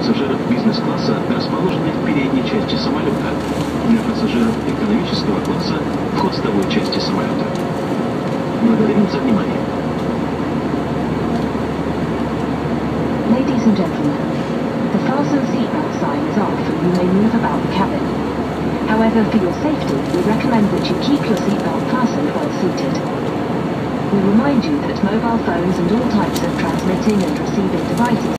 пассажиров бизнес-класса расположены в передней части самолета. Для пассажиров экономического класса в хвостовой части самолета. Благодарим за внимание. Ladies and gentlemen, the fasten seatbelt sign is off and you may move about the cabin. However, for your safety, we recommend that you keep your seatbelt fastened while seated. We remind you that mobile phones and all types of transmitting and receiving devices